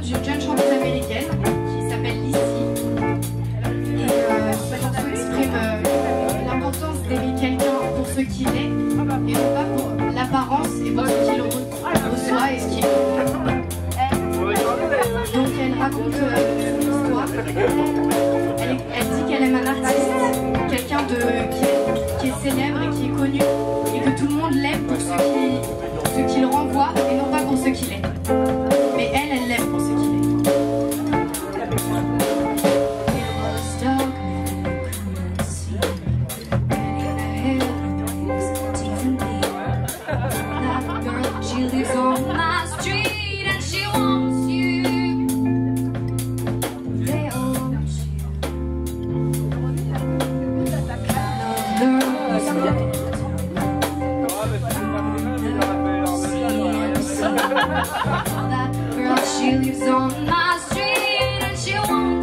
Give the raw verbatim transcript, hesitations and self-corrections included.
d'une jeune chanteuse américaine qui s'appelle Lizzie. Et euh, ce morceau exprime euh, l'importance d'aimer quelqu'un pour ce qu'il est et non pas pour l'apparence et pour ce qu'il reçoit et ce qu'il est. Donc elle raconte euh, son histoire. Elle, elle dit qu'elle aime un artiste, quelqu'un de qui est, qui est célèbre et qui est connu, et que tout le monde l'aime pour ce qu'il ce qu'il renvoie et non pas pour ce qu'il est. Mais elle, elle l'aime pour ce qu'il est. That girl, she lives on my street and she wants